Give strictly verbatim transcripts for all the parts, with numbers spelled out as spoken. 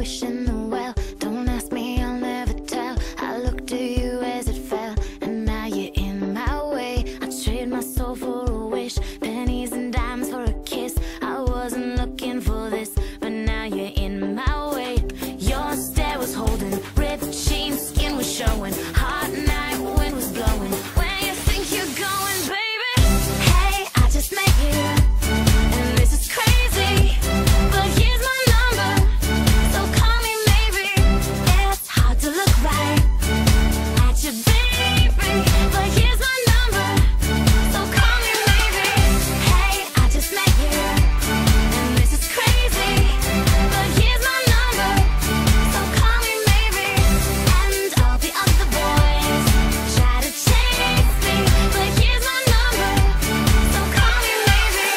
wishing the well. Don't ask me, I'll never tell. I looked at you as it fell, and now you're in my way. I trade my soul for a wish, pennies and dimes for a kiss. I wasn't looking for this, but now you're in my way. Your stare was holding, ripped jeans, skin was showing. Hot night, wind was blowing. Where you think you're going, baby? Hey, I just met you, and this is crazy, but here's my number, so call me maybe. It's hard to look right at you, baby, but here's my number, so call me maybe. Hey, I just met you, and this is crazy, but here's my number, so call me maybe. And all the other boys try to chase me, but here's my number, so call me maybe.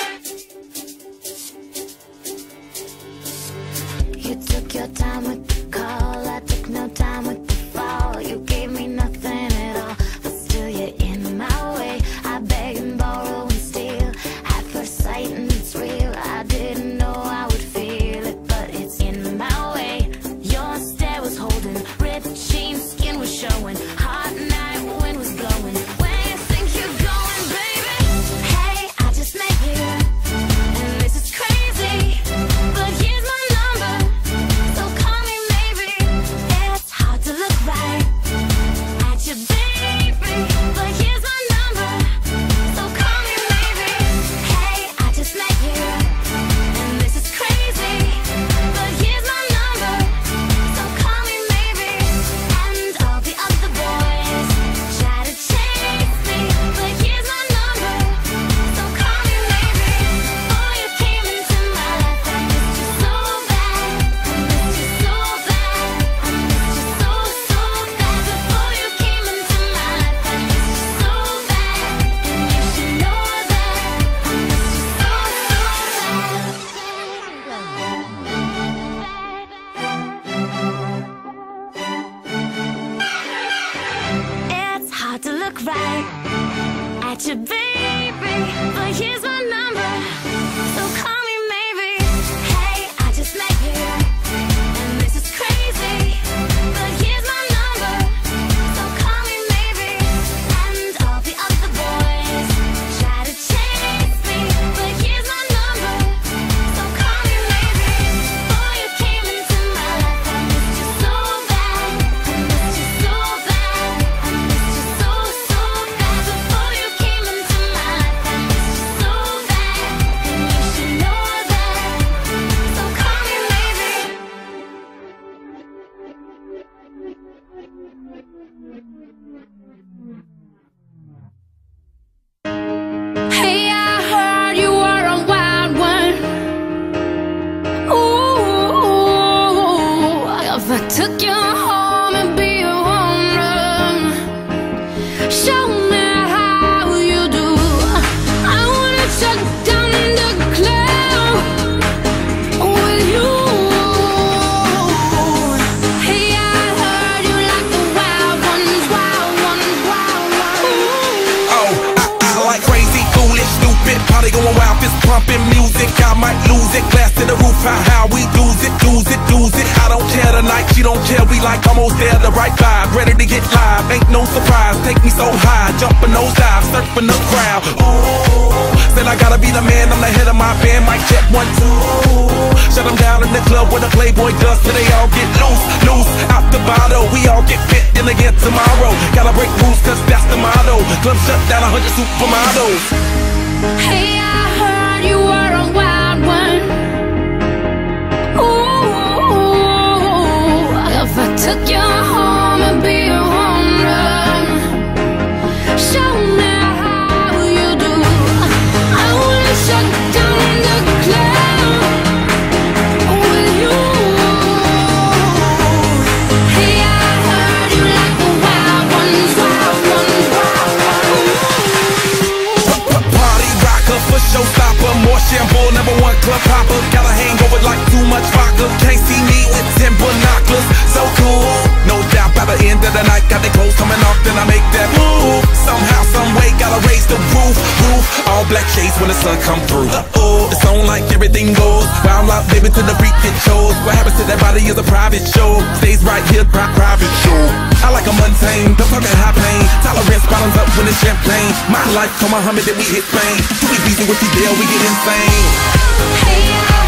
You took your time with the call, I took no time with the fall. You gave me nothing at all, but still you're in my way. I beg and borrow and steal, at first sight and it's real. I didn't know I would feel it, but it's in my way. Your stare was holding, ripped jeans, skin was showing. Hot night, wind was blowing. Where you think you're going, baby? Hey, I just met you, and this is crazy, but here's my number, so call me maybe. It's hard to look right at you, baby, but here's my number, so call me maybe. Hey, I just met you, and this is crazy, but here's my number, so call me maybe. And all the other boys try to chase me, but here's my number, so call me maybe. Before you came into my life, I missed you so bad, I missed you so bad, I missed you so, so bad. Before you came into my life, I missed you so bad, and you should know that I missed you so, so bad. It's hard to look right at you, baby, but here's my number, so call me maybe. Hey, I just met you, and this is crazy, but here's my number, so call me maybe. And all the other boys try to chase me, but here's my number, so call me maybe. Before you came into my life, I missed you so bad, I missed you so bad, I missed you so, so bad. Before you came into my life, I missed you so bad, and you should know that, so call me maybe. Hey, I heard you were a wild one. Ooh, if I took you home and be a home run, show me how you do. I wanna shut down the club with you. Hey, I heard you like the wild ones, wild ones, wild ones. Oh, I, I like crazy, foolish, stupid, party going wild, fist pumping music. I might lose it, glass to the roof, how, how we lose it, lose it, lose it. I don't care tonight, she don't care, we like almost there, the right vibe, ready to get live, ain't no surprise, take me so high, jumping those dives, surfing the crowd. Ooh, said I gotta be the man, I'm the head of my band, mic check one, two. Shut them down in the club where the Playboy does, till they all get loose, loose, out the bottle, we all get fit in again tomorrow. Gotta break rules, cause that's the motto, club shut down, a hundred supermodels. Hey, I heard you were a wild one. Ooh, if I took you home and be a home run, show me how you do. I wanna shut down the club with you. Hey, I heard you like the wild ones, wild ones, wild ones. Party rocker for showstopper, more shampoo, number one club hopper. Got a hangover like too much vodka. Can't see me with ten binoculars. So cool, no doubt by the end of the night, got the clothes coming off, then I make that move. Somehow, some way, gotta raise the roof, roof. All black shades when the sun come through. Uh oh, it's on like everything goes. Wild out, baby, to the freak it shows. What happens to that body is a problem. private show. Stays right here, pri private show. I like a mundane, the fucking high pain. Tolerance bottoms up when it's champagne. My life, come Muhammad, then we hit Spain. Too easy with you, deal, we get insane. Hey,